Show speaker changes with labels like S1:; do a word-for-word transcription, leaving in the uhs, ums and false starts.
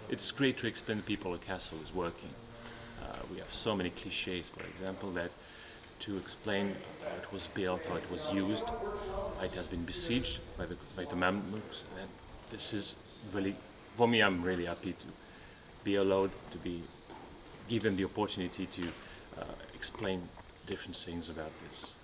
S1: it's great to explain to people a castle is working. Uh, we have so many cliches, for example, that to explain how it was built, how it was used, how it has been besieged by the, by the Mamluks. And this is really, for me, I'm really happy to be allowed to be given the opportunity to uh, explain different things about this.